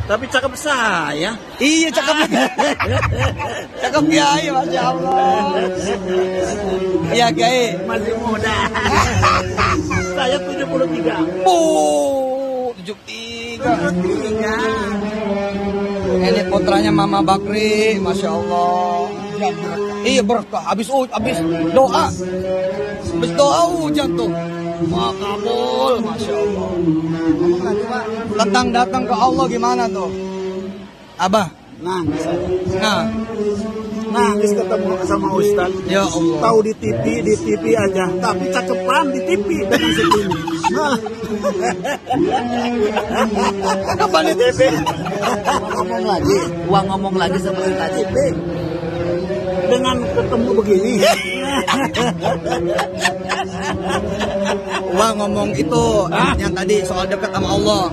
Tapi cakep saya. Iya cakep. Cakep Kiai, Masya Allah. Iya Kiai. Masih muda. Saya 73. 73. Ini putranya Mama Bakri, Masya Allah. Iya berkah. Habis doa. Habis doa hujan tuh. Makabul, Masya Allah. Datang ke Allah gimana tuh? Abah? Nangis. Nah. Nangis ketemu sama Ustaz. Ya Allah. Tahu di TV aja. Tapi cakepan di TV dengan segini. Kapan di TV? Ngomong lagi seperti tadi. Dengan ketemu begini. Wah ngomong itu yang tadi soal dekat sama Allah.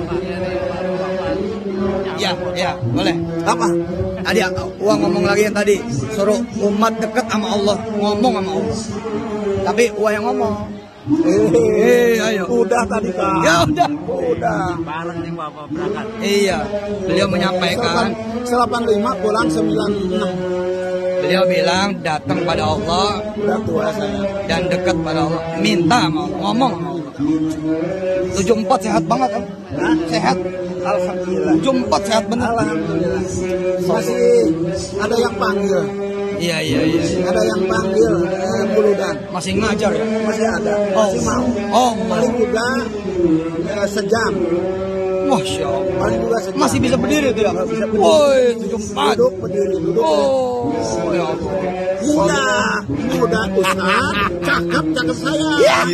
Ya, boleh. Apa? Tadi Wah ngomong lagi yang tadi suruh umat dekat sama Allah, ngomong sama Allah. Tapi Wah yang ngomong. Ayo. Udah tadi Kak. Ya udah. Bareng nih Bapak berangkat. Iya. Beliau menyampaikan 85 pulang 96. Beliau bilang datang pada Allah. Udah tua saya. Dan dekat pada Allah. Minta sama Allah, ngomong sama Allah. 74 sehat banget kan? Sehat. Alhamdulillah. 74 sehat benar. Alhamdulillah. Masih ada yang panggil. Iya. Ada yang panggil Buludan. Masih ngajar ya? Masih ada. Masih mau. Paling juga sejam. Masya Allah. Paling juga sejam. Masih bisa berdiri tuh ya? Bisa berdiri. Woi, 74. Duduk berdiri. Ya Allah. Muda Ustaz. Cakep saya.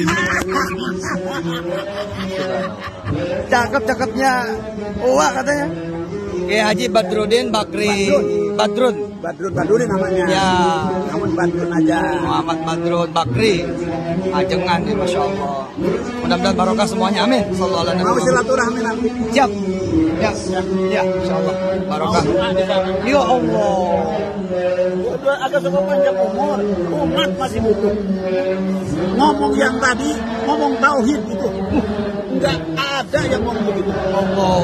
Cakepnya Wah katanya. Haji Badrudin Bakri. Badrun namanya. Ya. Namun Badrun aja. Muhammad Badrun Bakri. Ajengan ya Masya Allah. Mudah-mudahan barokah semuanya, amin. Sallallahu alaihi wasallam. Mau silaturahmi nanti. Siap. Ya, Insya Allah. Barokah. Ya Allah. Agak cukup panjang umur. Umat masih butuh. Ngomong yang tadi, ngomong tauhid gitu. Enggak ada yang ngomong begitu. Allah.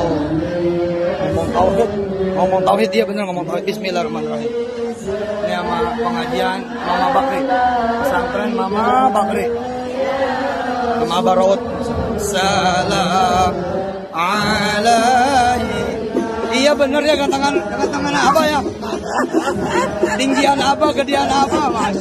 Ngomong tauhid dia benar ngomong tauhid. Bismillahirrahmanirrahim. Ini sama pengajian Mama Bakri. Pesantren Mama Bakri. Mama Baraut. Salam alaihi. Iya benar ya, tangan apa ya? Tinggian apa, gedean apa, Mas?